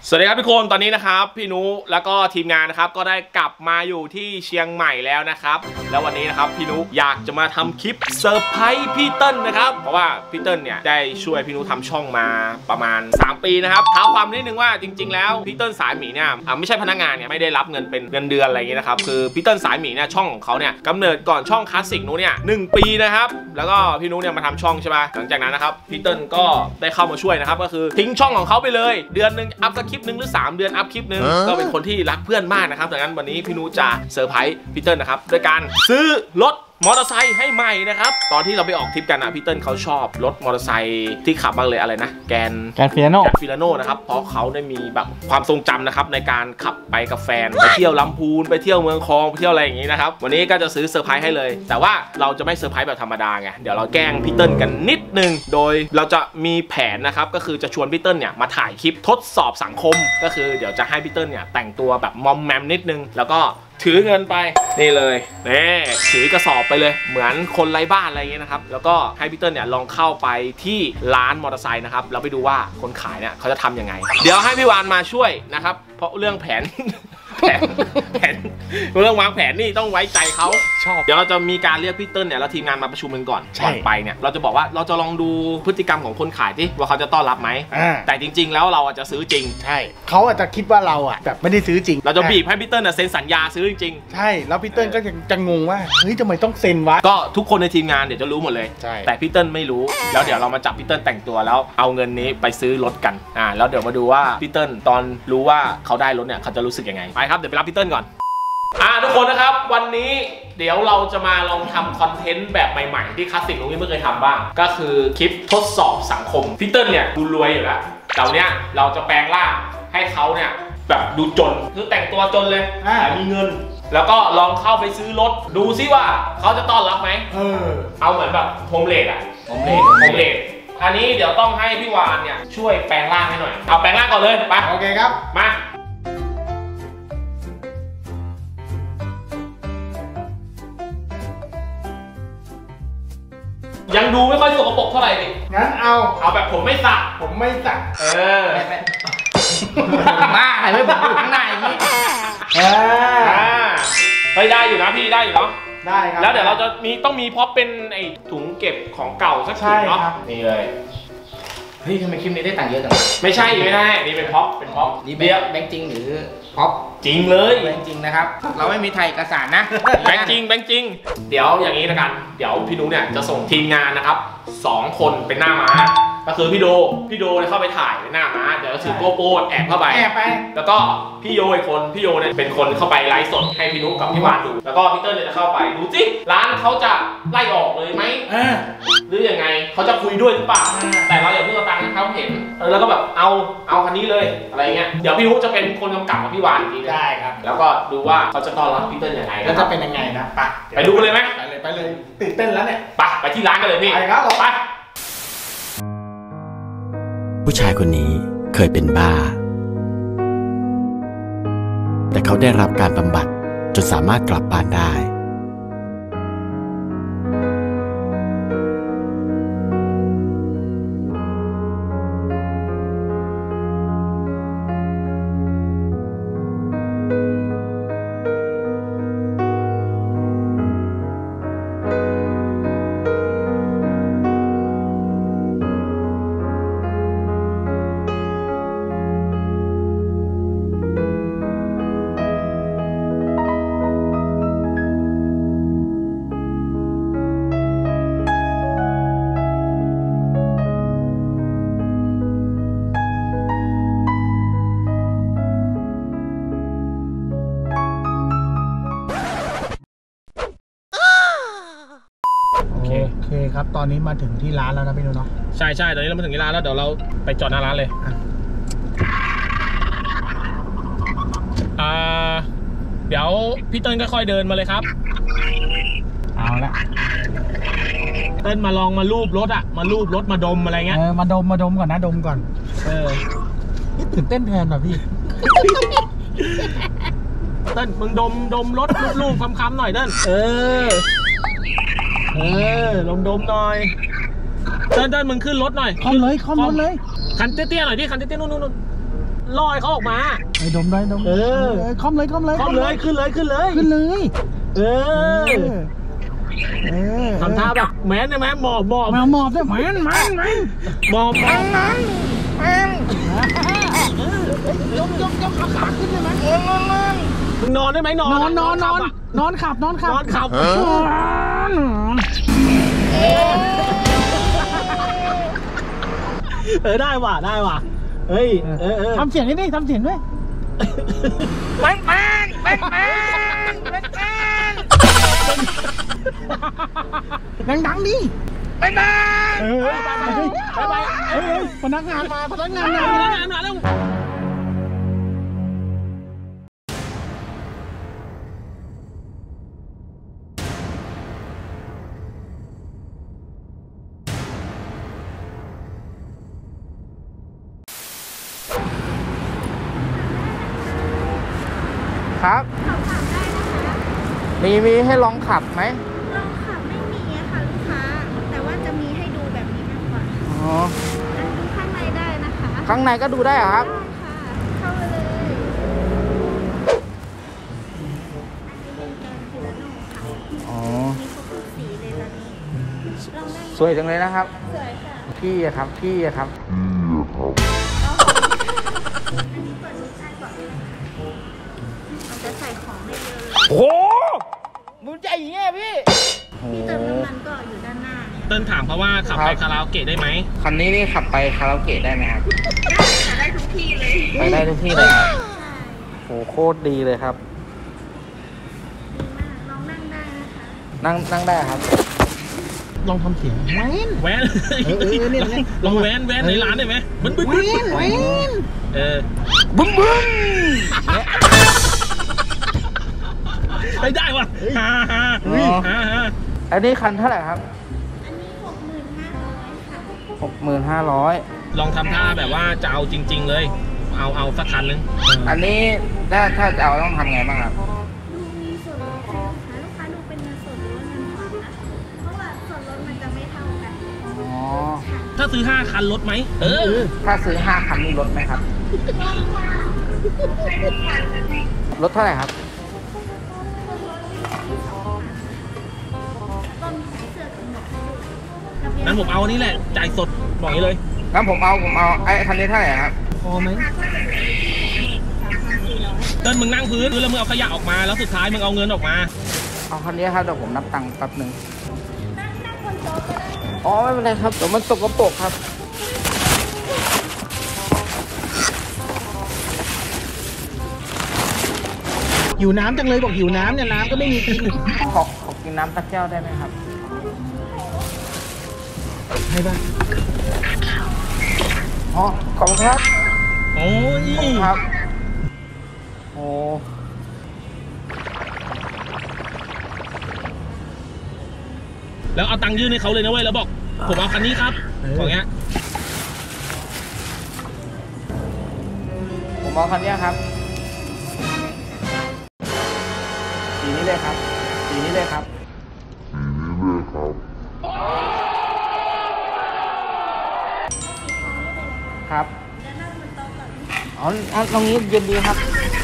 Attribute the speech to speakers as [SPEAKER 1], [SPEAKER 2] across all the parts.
[SPEAKER 1] สวัสดีครับทุกคนตอนนี้นะครับพี่นุแล้วก็ทีมงานนะครับก็ได้กลับมาอยู่ที่เชียงใหม่แล้วนะครับแล้ววันนี้นะครับพี่นุอยากจะมาทำคลิปเซอร์ไพรส์พี่เติ้ลนะครับเพราะว่าพี่เติ้ลเนี่ยได้ช่วยพี่นุทำช่องมาประมาณ3 ปีนะครับเท้าความนิดนึงว่าจริงๆแล้วพี่เติ้ลสายหมีเนี่ยไม่ใช่พนักงานเนี่ยไม่ได้รับเงินเป็นเงินเดือนอะไรอย่างเงี้ยนะครับคือพี่เติ้ลสายหมีเนี่ยช่องของเขาเนี่ยกำเนิดก่อนช่องคลาสสิกนุเนี่ย1 ปีนะครับแล้วก็พี่นุเนี่ยมาทำช่องใช่ไหมหลังจากนั้นนะครับพี่เติ้ลก็ได้เข้ามาช่วยนะครับก็คือทิ้งช่องของเขาไปเลยเดือนนึงอัพสักคลิปนึงหรือ3 เดือนอัพคลิปนึงก็เป็นคนที่รักเพื่อนมากนะครับดังนั้นวันนี้พี่นุจะเซอร์ไพรส์พี่เติ้ลนะครับด้วยการซื้อรถมอเตอร์ไซค์ให้ใหม่นะครับตอนที่เราไปออกทริปกันนะพี่เติ้ลเขาชอบรถมอเตอร์ไซค์ที่ขับบ้างเลยอะไรนะแกน
[SPEAKER 2] ฟิลาโน่
[SPEAKER 1] นะครับเพราะเขาได้มีแบบความทรงจำนะครับในการขับไปกับแฟนไปเที่ยวลำพูนไปเที่ยวเมืองคองไปเที่ยวอะไรอย่างนี้นะครับวันนี้ก็จะซื้อเซอร์ไพรส์ให้เลยแต่ว่าเราจะไม่เซอร์ไพรส์แบบธรรมดาไงเดี๋ยวเราแกล้งพี่เติ้ลกันนิดนึงโดยเราจะมีแผนนะครับก็คือจะชวนพี่เติ้ลเนี่ยมาถ่ายคลิปทดสอบสังคมก็คือเดี๋ยวจะให้พี่เติ้ลเนี่ยแต่งตัวแบบมอมแมมนิดนึงแล้วก็ถือเงินไปนี่เลยนี่ถือกระสอบไปเลยเหมือนคนไร้บ้านอะไรอย่างเงี้ยนะครับแล้วก็ให้พี่เติ้ลเนี่ยลองเข้าไปที่ร้านมอเตอร์ไซค์นะครับแล้วไปดูว่าคนขายเนี่ยเขาจะทำยังไงเดี๋ยวให้พี่วานมาช่วยนะครับเพราะเรื่องแผนเรื่องวางแผนนี่ต้องไว้ใจเขาชอบเดี๋ยวเราจะมีการเรียกพี่เติ้ลเนี่ยแล้วทีมงานมาประชุมกันก่อนไปเนี่ยเราจะบอกว่าเราจะลองดูพฤติกรรมของคนขายที่ว่าเขาจะต้อนรับไหมแต่จริงๆแล้วเราจะซื้อจริง
[SPEAKER 2] ใช่เขาอาจจะคิดว่าเราแบบไม่ได้ซื้อจริง
[SPEAKER 1] เราจะบีบให้พี่เติ้ลเซ็นสัญญาซื้อจริง
[SPEAKER 2] ใช่แล้วพี่เติ้ลก็จะงงว่าเฮ้ยทำไมต้องเซ็นวะ
[SPEAKER 1] ก็ทุกคนในทีมงานเดี๋ยวจะรู้หมดเลยแต่พี่เติ้ลไม่รู้แล้วเดี๋ยวเรามาจับพี่เติ้ลแต่งตัวแล้วเอาเงินนี้ไปซื้อรถกันแล้วเดี๋ยวมาดูว่าพี่เติ้ลตอนรู้ว่าเขาได้รถเนี่ยเขาจะรู้สึกยังไงไปครับเดี๋ยวไปรับพี่เติ้ลก่อนทุกคนนะครับวันนี้เดี๋ยวเราจะมาลองทำคอนเทนต์แบบใหม่ๆที่คลาสสิกลุงนี่ไม่เคยทำบ้างก็คือคลิปทดสอบสังคมพี่เติ้ลเนี่ยดูรวยอยู่แล้วแต่เนี้ยเราจะแปลงร่างให้เขาเนี่ยแบบดูจนคือแต่งตัวจนเลยแต่มีเงินแล้วก็ลองเข้าไปซื้อรถดูซิว่าเขาจะต้อนรับไหมเอาเหมือนแบบโฮมเลดโฮมเลดอันนี้เดี๋ยวต้องให้พี่วานเนี่ยช่วยแปลงร่างให้หน่อยเอาแปลงร่างก่อนเลยไป
[SPEAKER 2] โอเคครับ
[SPEAKER 1] มายังดูไม่ค่อยสกปรกเท่าไหร่ดิ
[SPEAKER 2] งั้นเอา
[SPEAKER 1] แบบผมไม่สระ
[SPEAKER 2] มาอะไรไม่ผมอยู่ข้างในนี่
[SPEAKER 1] ไม่ได้อยู่นะพี่ได้อยู่เนาะ
[SPEAKER 2] ได้ครับ
[SPEAKER 1] แล้วเดี๋ยวเราจะต้องมีพร็อพเป็นไอ้ถุงเก็บของเก่าสักถุงเนาะนี่เลย
[SPEAKER 2] เฮ้ยทำไมคลิปนี้ได้ตังค์เยอะจัง
[SPEAKER 1] ไม่ใช่นี่เป็นพร็อพ
[SPEAKER 2] นี่แบงค์จริงหรือพร็อพ
[SPEAKER 1] จริงเลย
[SPEAKER 2] แบงค์จริงนะครับเราไม่มีไทยเอกสารนะ
[SPEAKER 1] แบงค์จริงเดี๋ยวอย่างนี้ละกันเดี๋ยวพี่นุเนี่ยจะส่งทีมงานนะครับ2 คนเป็นหน้าม้าก็คือพี่โดเนี่ยเข้าไปถ่ายหน้าม้าเดี๋ยวถือโกโปรแอบเข้าไปแล้วก็พี่โยอีกคนพี่โยเนี่ยเป็นคนเข้าไปไลฟ์สดให้พี่นุกับพี่วานดูแล้วก็พี่เติ้ลเนี่ยจะเข้าไปดูสิร้านเขาจะไล่ออกเลยไหมหรือยังไงเขาจะคุยด้วยหรือเปล่าแต่เราอย่าเพิ่งเอาตังค์ให้เขาเห็นแล้วก็แบบเอาคันนี้เลยอะไรเงี้ยเดี๋ยวพี่นุจะเป็นคนกำกับกับพี่วานอีกที
[SPEAKER 2] ได้ครับ
[SPEAKER 1] แล้วก็ดูว่าเขาจะต้อนรับพี่เติ้ลยังไง
[SPEAKER 2] แล้วจะเป็นยังไงนะ
[SPEAKER 1] ไปดูกันเลยไหม
[SPEAKER 2] ไปเลยตื่นเต้นแล้วเนี่ย
[SPEAKER 1] ไปที่ร้านกันเลยพี่
[SPEAKER 2] ไปครับไป
[SPEAKER 3] ผู้ชายคนนี้เคยเป็นบ้าแต่เขาได้รับการบำบัดจนสามารถกลับบ้านได้
[SPEAKER 2] ครับตอนนี้มาถึงที่ร้านแล้วนะพี่นุเนาะ
[SPEAKER 1] ใช่ตอนนี้เรามาถึงที่ร้านแล้วเดี๋ยวเราไปจอดหน้าร้านเลยเดี๋ยวพี่เติ้ลค่อยๆเดินมาเลยครับ
[SPEAKER 2] เอาละ
[SPEAKER 1] เติ้ลมาลองมาลูบรถมาลูบรถมาดมอะไรเงี้ย
[SPEAKER 2] มาดมก่อนนะดมก่อนนี่ตื่นเต้นแทนป่ะพี่
[SPEAKER 1] เติ้ลมึงดมรถลูบคำๆหน่อยเติ้ลลองดมหน่อยเติ้ลมึงขึ้นรถหน่อย
[SPEAKER 2] ขึ้นรถเลย
[SPEAKER 1] คันเตี้ยๆหน่อยดิคันเตี้ยๆนู่นลอยเขาออกมา
[SPEAKER 2] ไอ้ดมได้ดมคอมเลยขึ้นเลย
[SPEAKER 1] ขึ้นเลยเออทำท่าแบบแมนได้ไหมหมอบ
[SPEAKER 2] ได้แมน
[SPEAKER 1] หมอบ
[SPEAKER 2] ยกขาขึ้นได้ไหม
[SPEAKER 1] มึงนอนได้ไหมนอน
[SPEAKER 2] ขับ
[SPEAKER 1] ได้ว่ะเฮ้ย
[SPEAKER 2] ทำเสียงนี่ทำเสียงด้วยแมนดังดิไปพนักงานมาแล้ว
[SPEAKER 4] ครับมีให้ลองขับไหม
[SPEAKER 5] ลองขับไม่มีอะค่ะลูกค้าแต่ว่าจะมีให้ดูแบบนี้มากกว่า
[SPEAKER 4] อ๋อ
[SPEAKER 5] ดูข้างในได้นะคะ
[SPEAKER 4] ข้างในก็ดูได้เหรอครับ
[SPEAKER 5] ได้ค่ะเข้าไปเลยอันนี้เป็นการฟิลาโน่ค่ะ
[SPEAKER 4] อ๋อ
[SPEAKER 5] มีครบทุกสีเลยตอนนี้ลองได้
[SPEAKER 4] สวยจังเลยนะครับ
[SPEAKER 5] สวยค่ะ
[SPEAKER 4] พี่อะครับ
[SPEAKER 5] อันนี้เปิดลูกชายก่อนมันจะใส่ของได้เยอะเลย
[SPEAKER 4] โอ้มึงใจอย่างเงี้ยพี่
[SPEAKER 5] เติมน้ำมันก็อยู่ด้านหน้า
[SPEAKER 1] เติ้ลถามเขาว่าขับไปคาราโอเกะได้ไหม
[SPEAKER 4] คันนี้นี่ขับไปคาราโอเกะได้ไหมครับ
[SPEAKER 5] ได้ทุกที่เลย
[SPEAKER 4] ไปได้ทุกที่เลยครับโหโคตรดีเลยครับ
[SPEAKER 5] ดีมากลองนั่งได้นะคะ
[SPEAKER 4] นั่งได้ครับ
[SPEAKER 2] ลองทำเสียง
[SPEAKER 1] แวนลองแวนในร้านได้ไหมบึ้นบึ้มได้ว่ะ
[SPEAKER 4] อันนี้คันเท่าไหร่ครับ
[SPEAKER 5] อันนี้65,000ค่ะ
[SPEAKER 4] 65,000
[SPEAKER 1] ลองทำท่าแบบว่าจะเอาจริงๆเลยเอาสักคันนึง
[SPEAKER 4] อันนี้ถ้าจะเอาต้องทำไงบ้างครับ
[SPEAKER 5] ดูมีส่วนลดให้ลูกค้าดูเป็นเงินสดหรือว่าเงินผ่อนนะเพราะว่าส่วนลดมันจะไม่เท่ากัน
[SPEAKER 1] ถ้าซื้อ5คันลดไหม
[SPEAKER 4] ถ้าซื้อ5คันนี่ลดไหมครับลดเท่าไหร่ครับ
[SPEAKER 1] งั้นผมเอานี่แหละจ่ายสดบอกอย่างนี้เลย
[SPEAKER 4] งั้นผมเอาไอ้คันนี้เท่าไหร่ครับ
[SPEAKER 2] พอไหม
[SPEAKER 1] เดินมึงนั่งพื้นแล้วมึงเอาขยะออกมาแล้วสุดท้ายมึงเอาเงินออกมา
[SPEAKER 4] เอาคันนี้ครับเดี๋ยวผมนับตังค์แป๊บนึงอ๋อไม่เป็นไรครับเดี๋ยวมันสกปรกครับ
[SPEAKER 2] หิวน้ำจังเลยบอกหิวน้ำเนี่ยน้ำก็ไม่มีกิน
[SPEAKER 4] ขอกินน้ำตะแก้วได้ไหมครับ
[SPEAKER 2] ให้บ้าง
[SPEAKER 4] อ๋อขอบคุณครับ
[SPEAKER 1] โอ้ย
[SPEAKER 4] ครับโอ้
[SPEAKER 1] แล้วเอาตังค์ยื่นให้เขาเลยนะเว้ยแล้วบอกผมเอาคันนี้ครับบอกเงี้ย
[SPEAKER 4] ผมเอาคันนี้ครับสีนี้เลยครับครับอ๋อตรงนี้เย็นดีครับ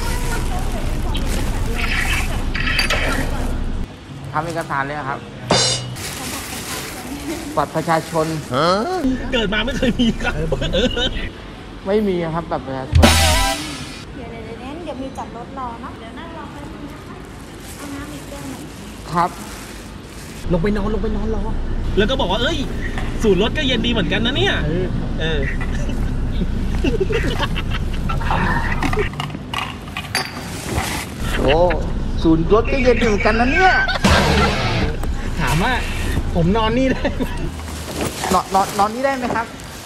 [SPEAKER 4] ทำเอกสารเลยครับบัตรประชาชน
[SPEAKER 1] เกิดมาไม่เคยมีครับ
[SPEAKER 4] ไม่มีครับบัตรประชาชน
[SPEAKER 5] เดี๋ยวมีจัดรถรอเนาะเดี๋ยวนั่งรอแป๊บนึงนะคะเอาน้ำอีกแก้วหนึ่ง
[SPEAKER 4] ครับ
[SPEAKER 2] ลงไปนอนรอ
[SPEAKER 1] แล้วก็บอกว่าเอ้ยสูตรรถก็เย็นดีเหมือนกันนะเนี่ย
[SPEAKER 4] โอ้ศูนย์รถก็เย็นดีเหมือนกันนะเนี่ย
[SPEAKER 2] ถามว่าผมนอนนี่ได้
[SPEAKER 4] นอนนี่ได้ไหมครับ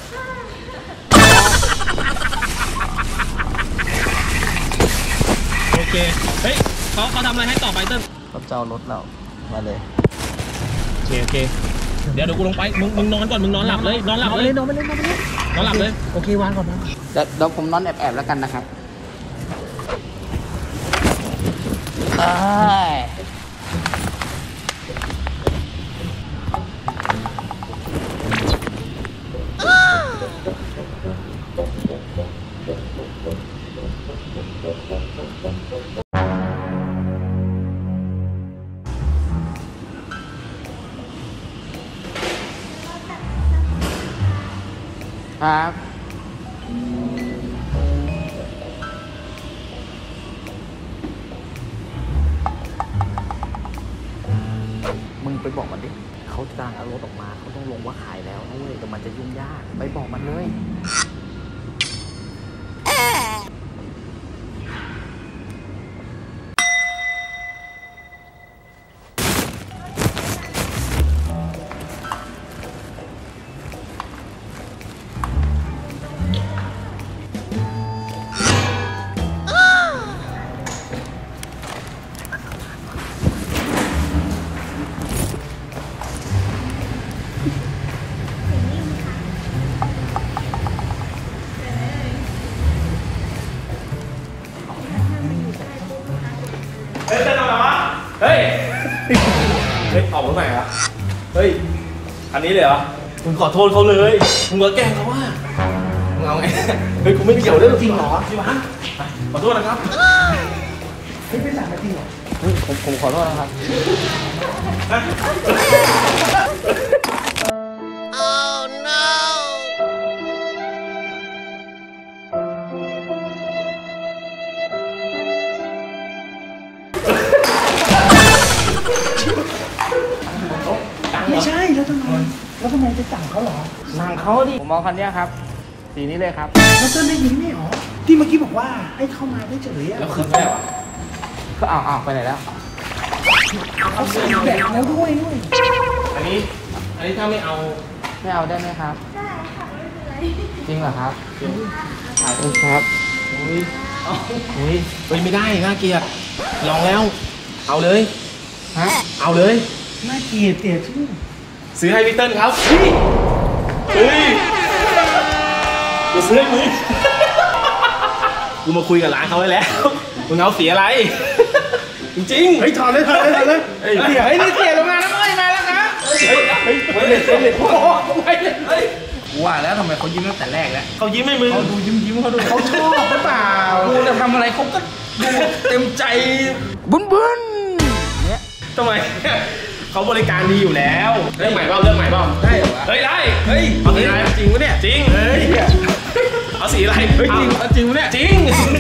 [SPEAKER 1] โอเคเฮ้ยเขาทำอะไรให้ต่อไปเติ้ล
[SPEAKER 4] เขาเจ้ารถเรามาเลย
[SPEAKER 1] โอเคเดี๋ยวกูลงไปมึงนอนก่อนมึงนอนหลับเลยนอนหลับเลย
[SPEAKER 2] โอเควางก่อนนะ
[SPEAKER 4] เดี๋ยวผมนอนแอบแล้วกันนะครับครับมึงไปบอกมันดิเขาจะดังเอารถออกมาเขาต้องลงว่าขายแล้วนะเว้ยแต่มันจะยุ่งยากไปบอกมันเลย
[SPEAKER 1] เฮ้ยเต้นเอาเหรอเฮ้ย เฮ้ยออกรถใหม่เหรอเฮ้ยอันนี้เลยเหรอมึงขอโทษเขาเลยมึงก็แกล้งเขาว่ามึงเอาไงเฮ้ยกูไม่เกี่ยวด้วยจริงเหรอจริงปะขอโทษนะครับเฮ้ยไม่สั่งมาจริงเหรอ
[SPEAKER 4] ผมขอโทษนะครับ
[SPEAKER 2] ไม่ใช่แล้วทำไมจะสั่งเขาเหรอ
[SPEAKER 4] สั่งเขาดิผมเอาคันนี้ครับสีนี้เลยครับ
[SPEAKER 2] แล้วเต้นได้ยินไหมหรอที่เมื่อกี้บอกว่าให้เข้ามาได้เฉยอะ
[SPEAKER 1] แล้วคืนไม่ได้วะ
[SPEAKER 4] ก็เอาไปไหนแล้ว
[SPEAKER 2] เขาใส่แบกแล้วด้วย
[SPEAKER 1] อันนี้ถ้าไม่เอา
[SPEAKER 4] ไม่เอาได้ไหมครับ
[SPEAKER 5] ได้ค่ะไม่เป็นไร
[SPEAKER 4] จริงเหรอครับขอบคุณครับ
[SPEAKER 1] อุ้ยเฮ้ยไม่ได้น่าเกลียดลองแล้วเอาเลย
[SPEAKER 4] ฮะ
[SPEAKER 1] เอาเลย
[SPEAKER 2] น่าเกลียดเตี๋ยชื่อ
[SPEAKER 1] ซื้อให้พี่เติ้ลครับเฮ้ยกูซื้อให้มึงกูมาคุยกับร้านเขาไว้แล้วมึงเอาสีอะไรจริงๆ
[SPEAKER 2] เฮ้ยถอดเลยเฮ้ยเตี๋ยเฮ้ยนี่เตี๋ยลงมาแล้วเอ้ยมาแล้วนะ
[SPEAKER 1] เฮ้ยโอ้โหเฮ้ย
[SPEAKER 4] ว่าแล้วทำไมเขายิ้มตั้งแต่แรกแล้ว
[SPEAKER 1] เขายิ้มให้มึง
[SPEAKER 2] เขาดูยิ้มเขาดูเขาชอบหรือเปล่า
[SPEAKER 4] กูจะทำอะไรเขาก็ดูเต็มใจบุ้นเนี่ย
[SPEAKER 1] ทำไมเขาบริการดีอยู่แล้วเรื่องใหม่เปล่า
[SPEAKER 4] ได้เหรอวะ
[SPEAKER 1] เฮ้ยได้
[SPEAKER 4] เฮ้ย
[SPEAKER 1] เอาสีอะไร
[SPEAKER 4] จริงวะเนี่ย
[SPEAKER 1] จริงเฮ้ยเอาสีอะไร
[SPEAKER 4] เฮ้ยจริงจริงวะเนี่ย
[SPEAKER 1] จริง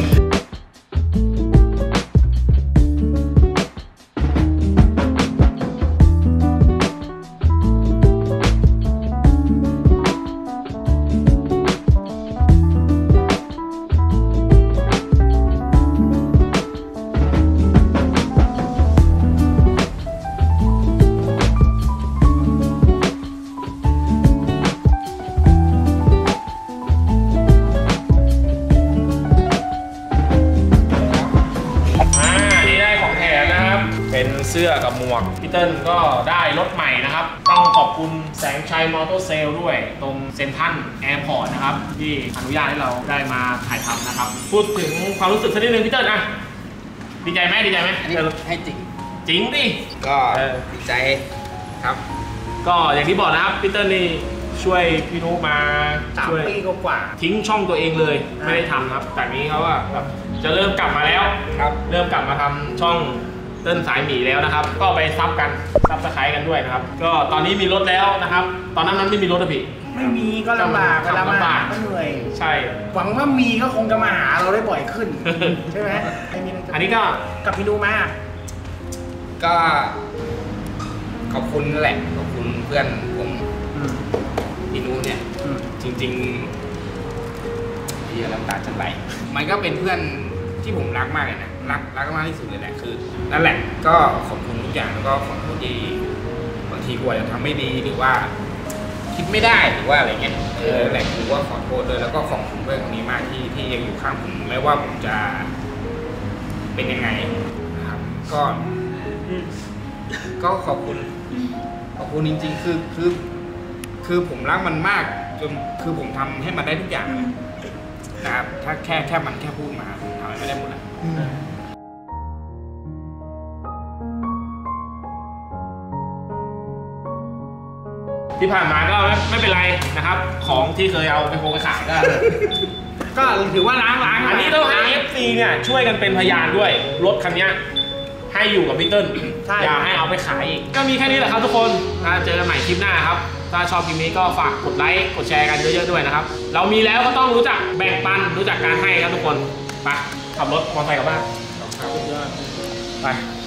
[SPEAKER 1] เสื้อกับหมวกพี่เติ้ลก็ได้รถใหม่นะครับต้องขอบคุณแสงชัยมอเตอร์เซลด้วยตรงเซ็นทรัลแอร์พอร์ตนะครับที่อนุญาตให้เราได้มาถ่ายทำนะครับพูดถึงความรู้สึกสักนิดนึงพี่เติ้ลนะดีใจไหม
[SPEAKER 4] ให้จริง
[SPEAKER 1] ดิ
[SPEAKER 4] ก็ดีใจครับ
[SPEAKER 1] ก็อย่างที่บอกนะครับพี่เติ้ลนี่ช่วยพี่นุมาช่วย
[SPEAKER 2] 3 ปีกว่า
[SPEAKER 1] ทิ้งช่องตัวเองเลยไม่ได้ทำครับแต่นี้เขาว่าแบบจะเริ่มกลับมาแล้วครับเริ่มกลับมาทำช่องเติ้ลสายหมีแล้วนะครับก็ไปซับสไครต์กันด้วยนะครับก็ตอนนี้มีรถแล้วนะครับตอนนั้นไม่มีรถอะพี่
[SPEAKER 2] ไม่มีก็ลำบากเวลามาก็เหนื่อย
[SPEAKER 1] ใช่
[SPEAKER 2] หวังว่ามีก็คงจะมาหาเราได้บ่อยขึ้นใช่ไหม
[SPEAKER 1] อันนี้ก็
[SPEAKER 2] กับพี่ดูมา
[SPEAKER 4] ก็ขอบคุณแหละขอบคุณเพื่อนผมพี่นุเนี่ยจริงๆที่น้ำตาจะไหลมันก็เป็นเพื่อนที่ผมรักมากเลยนะรักมากที่สุดเลยแหละคือนั่นแหละก็ขอบคุณทุกอย่างแล้วก็ขอโทษที่บางทีกว่าจะทำไม่ดีหรือว่าคิดไม่ได้หรือว่าอะไรเงี้ยแหละคือว่าขอโทษเลยแล้วก็ขอบคุณเพื่อนคนนี้มากที่ยังอยู่ข้างผมไม่ว่าผมจะเป็นยังไงนะครับก็ขอบคุณจริงๆคือผมรักมันมากจนคือผมทำให้มันได้ทุกอย่างนะครับถ้าแค่มันแค่พูดมาผมทำไม่ได้หมดเลย
[SPEAKER 1] ที่ผ่านมาก็ไม่เป็นไรนะครับของที่เคยเอาไปโกงไปขายก็
[SPEAKER 2] ก็ถือว่าล้าง
[SPEAKER 1] อันนี้ต้องให้ FC เนี่ยช่วยกันเป็นพยานด้วยรถคันนี้ให้อยู่กับพี่เติ้ลอย่าให้เอาไปขายอีกก็มีแค่นี้แหละครับทุกคนเจอกันใหม่คลิปหน้าครับถ้าชอบคลิปนี้ก็ฝากกดไลค์กดแชร์กันเยอะๆด้วยนะครับเรามีแล้วก็ต้องรู้จักแบ่งปันรู้จักการให้ครับทุกคนไปขับรถมอเตอร์ไซค์กลับบ้านไป